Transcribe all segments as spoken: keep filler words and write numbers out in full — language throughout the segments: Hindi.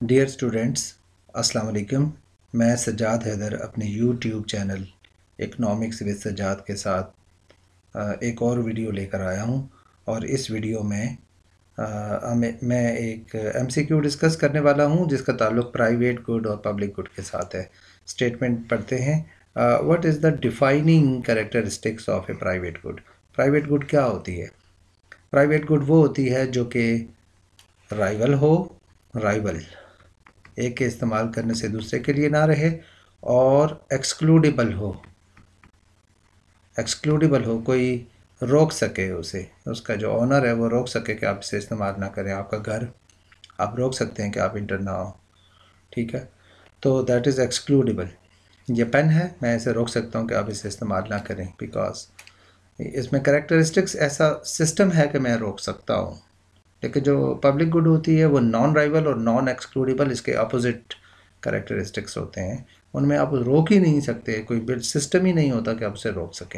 डियर स्टूडेंट्स, अस्सलाम वालेकुम। मैं सज्जाद हैदर अपने YouTube channel economics with Sajjad के साथ अ, एक और वीडियो लेकर आया हूं। और इस वीडियो में अ, हमें मैं एक एमसीक्यू डिस्कस करने वाला हूं जिसका ताल्लुक प्राइवेट गुड और पब्लिक गुड के साथ है। स्टेटमेंट पढ़ते हैं। What is the defining characteristics of a private good. Private good क्या होती है? प्राइवेट गुड वो होती है जो कि राइवल हो, राइवल एक के इस्तेमाल करने से दूसरे के लिए ना रहे, और एक्सक्लूडेबल हो, एक्सक्लूडेबल हो कोई रोक सके उसे, उसका जो ऑनर है वो रोक सके कि आप इसे इस्तेमाल ना करें। आपका घर आप रोक सकते हैं कि आप इंटर ना हो, ठीक है, तो दैट इज़ एक्सक्लूडेबल। ये पेन है, मैं इसे रोक सकता हूँ कि आप इसे इस्तेमाल ना करें, बिकॉज इसमें करेक्टरिस्टिक्स ऐसा सिस्टम है कि मैं रोक सकता हूँ। लेकिन जो पब्लिक गुड होती है वो नॉन राइवल और नॉन एक्सक्लूडेबल, इसके अपोजिट करेक्टरिस्टिक्स होते हैं। उनमें आप रोक ही नहीं सकते, कोई सिस्टम ही नहीं होता कि आप उसे रोक सकें।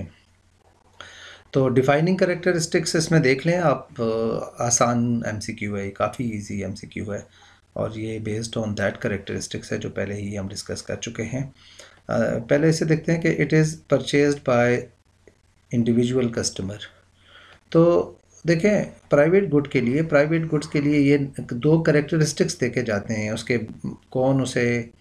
तो डिफाइनिंग करेक्टरिस्टिक्स इसमें देख लें आप। आसान एमसीक्यू है, काफ़ी इजी एमसीक्यू है, और ये बेस्ड ऑन दैट करेक्टरिस्टिक्स है जो पहले ही हम डिस्कस कर चुके हैं। पहले इसे देखते हैं कि it is purchased by individual customer. तो देखें, प्राइवेट गुड के लिए प्राइवेट गुड्स के लिए ये दो करेक्टरिस्टिक्स देखे जाते हैं। उसके कौन उसे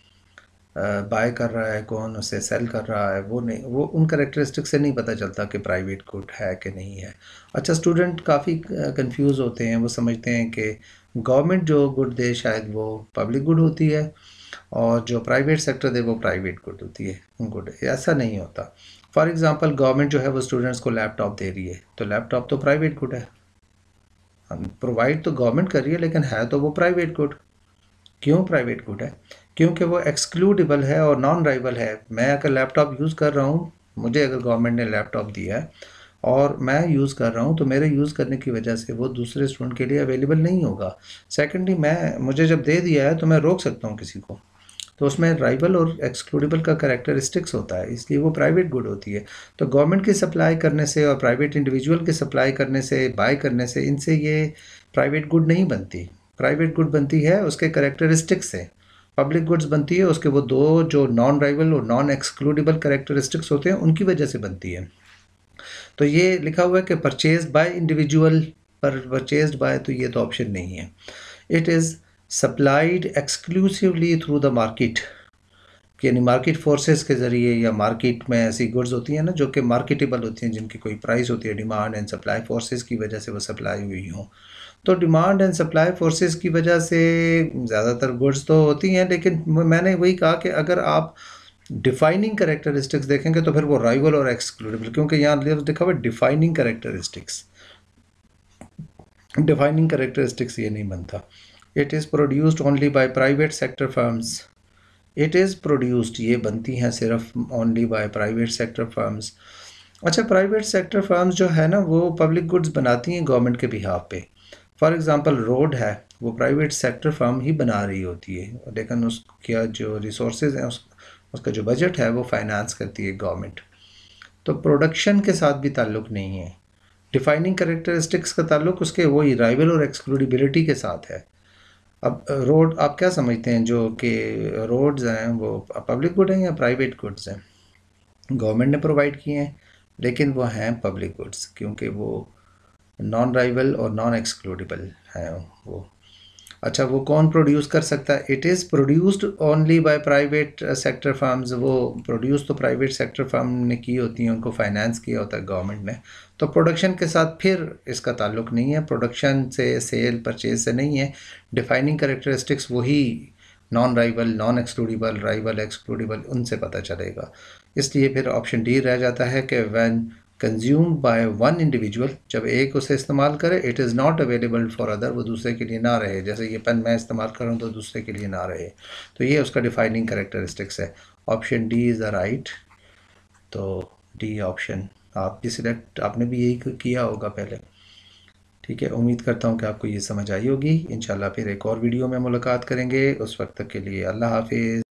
बाय कर रहा है, कौन उसे सेल कर रहा है, वो नहीं, वो उन करेक्टरिस्टिक्स से नहीं पता चलता कि प्राइवेट गुड है कि नहीं है। अच्छा, स्टूडेंट काफ़ी कंफ्यूज होते हैं, वो समझते हैं कि गवर्नमेंट जो गुड दे शायद वो पब्लिक गुड होती है, और जो प्राइवेट सेक्टर दे वो प्राइवेट गुड होती है गुड। ऐसा नहीं होता। फॉर एग्ज़ाम्पल, गवर्नमेंट जो है वो स्टूडेंट्स को लैपटॉप दे रही है, तो लैपटॉप तो प्राइवेट गुड है, प्रोवाइड तो गवर्नमेंट कर रही है, लेकिन है तो वो प्राइवेट गुड। क्यों प्राइवेट गुड है? क्योंकि वो एक्सक्लूडेबल है और नॉन राइवल है। मैं अगर लैपटॉप यूज़ कर रहा हूँ, मुझे अगर गवर्नमेंट ने लैपटॉप दिया है और मैं यूज़ कर रहा हूँ, तो मेरे यूज़ करने की वजह से वो दूसरे स्टूडेंट के लिए अवेलेबल नहीं होगा। सेकेंडली, मैं मुझे जब दे दिया है तो मैं रोक सकता हूँ किसी को, तो उसमें राइवल और एक्सक्लूडेबल का कैरेक्टरिस्टिक्स होता है, इसलिए वो प्राइवेट गुड होती है। तो गवर्नमेंट की सप्लाई करने से और प्राइवेट इंडिविजुअल की सप्लाई करने से, बाय करने से, इनसे ये प्राइवेट गुड नहीं बनती। प्राइवेट गुड बनती है उसके कैरेक्टरिस्टिक्स से। पब्लिक गुड्स बनती है उसके वो दो जो नॉन राइवल और नॉन एक्सक्लूडेबल कैरेक्टरिस्टिक्स होते हैं, उनकी वजह से बनती है। तो ये लिखा हुआ है कि परचेज बाय इंडिविजुअल, पर परचेज्ड बाय, तो ये तो ऑप्शन नहीं है। It is supplied exclusively through the market, यानी मार्केट फोर्सेस के ज़रिए, या मार्केट में ऐसी गुड्स होती हैं ना जो कि मार्केटेबल होती हैं, जिनकी कोई प्राइस होती है, डिमांड एंड सप्लाई फोर्सेस की वजह से वो सप्लाई हुई हों। तो डिमांड एंड सप्लाई फोर्सेस की वजह से ज़्यादातर गुड्स तो होती हैं, लेकिन मैंने वही कहा कि अगर आप डिफाइनिंग कैरेक्टरिस्टिक्स देखेंगे तो फिर वो राइवल और एक्सक्लूडेबल, क्योंकि यहाँ लिखा हुआ डिफाइनिंग कैरेक्टरिस्टिक्स, डिफाइनिंग कैरेक्टरिस्टिक्स ये नहीं बनता। It is produced only by private sector firms. It is produced, ये बनती हैं सिर्फ only by private sector firms. अच्छा, प्राइवेट सेक्टर फर्म्स जो है ना वो पब्लिक गुड्स बनाती हैं गवर्नमेंट के बिहाफ पे। फॉर एग्ज़ाम्पल, रोड है, वो प्राइवेट सेक्टर फर्म ही बना रही होती है, लेकिन उसका जो रिसोर्सेज हैं, उस, उसका जो बजट है वो फाइनेंस करती है गवर्नमेंट। तो प्रोडक्शन के साथ भी ताल्लुक़ नहीं है। डिफाइनिंग कैरेक्टरिस्टिक्स का ताल्लुक़ उसके वही राइवल और एक्सक्लूडिबिलिटी के साथ है। अब रोड आप क्या समझते हैं, जो कि रोड्स हैं वो पब्लिक गुड हैं या प्राइवेट गुड्स हैं? गवर्नमेंट ने प्रोवाइड किए हैं, लेकिन वो हैं पब्लिक गुड्स, क्योंकि वो नॉन राइवल और नॉन एक्सक्लूडेबल हैं वो। अच्छा, वो कौन प्रोड्यूस कर सकता है? It is produced only by private sector firms. वो प्रोड्यूस तो प्राइवेट सेक्टर फर्म ने की होती हैं, उनको फाइनेंस किया होता है गवर्नमेंट ने। तो प्रोडक्शन के साथ फिर इसका ताल्लुक़ नहीं है, प्रोडक्शन से, सेल, परचेज से नहीं है। डिफाइनिंग कैरेक्टरिस्टिक्स वही non rival, non excludable, rival, excludable, उनसे पता चलेगा। इसलिए फिर ऑप्शन डी रह जाता है कि when consumed by one individual, जब एक उसे इस्तेमाल करे, it is not available for other, वो दूसरे के लिए ना रहे। जैसे ये पेन मैं इस्तेमाल कर रहा हूँ तो दूसरे के लिए ना रहे, तो ये उसका डिफाइनिंग कैरेक्टरिस्टिक्स है। Option D is the right. तो डी ऑप्शन आप भी सिलेक्ट, आपने भी यही किया होगा पहले। ठीक है, उम्मीद करता हूँ कि आपको ये समझ आई होगी। इंशाल्लाह फिर एक और वीडियो में मुलाकात करेंगे। उस वक्त तक के लिए अल्लाह हाफिज़।